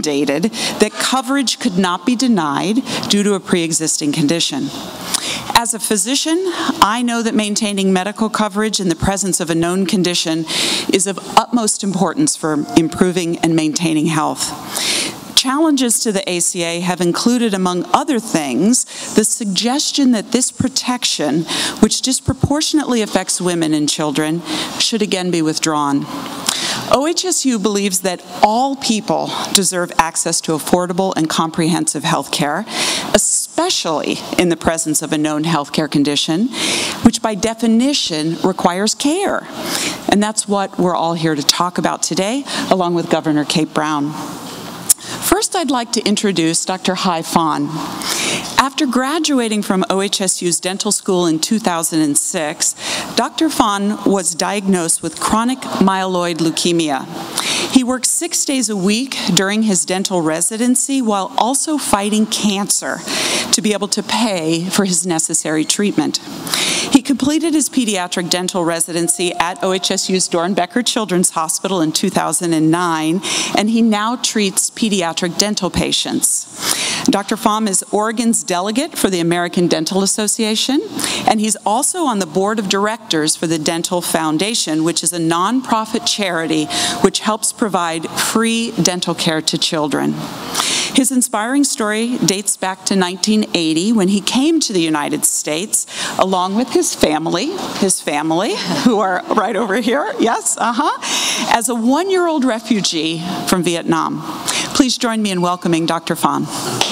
mandated that coverage could not be denied due to a pre-existing condition. As a physician, I know that maintaining medical coverage in the presence of a known condition is of utmost importance for improving and maintaining health. Challenges to the ACA have included, among other things, the suggestion that this protection, which disproportionately affects women and children, should again be withdrawn. OHSU believes that all people deserve access to affordable and comprehensive health care, especially in the presence of a known health care condition, which by definition requires care. And that's what we're all here to talk about today, along with Governor Kate Brown. First, I'd like to introduce Dr. Hai Phan. After graduating from OHSU's dental school in 2006, Dr. Phan was diagnosed with chronic myeloid leukemia. He worked 6 days a week during his dental residency while also fighting cancer to be able to pay for his necessary treatment. He completed his pediatric dental residency at OHSU's Dornbecker Children's Hospital in 2009, and he now treats pediatric dental patients. Dr. Phan is Oregon's delegate for the American Dental Association, and he's also on the board of directors for the Dental Foundation, which is a nonprofit charity which helps provide free dental care to children. His inspiring story dates back to 1980 when he came to the United States along with his family, who are right over here, yes, as a one-year-old refugee from Vietnam. Please join me in welcoming Dr. Phan.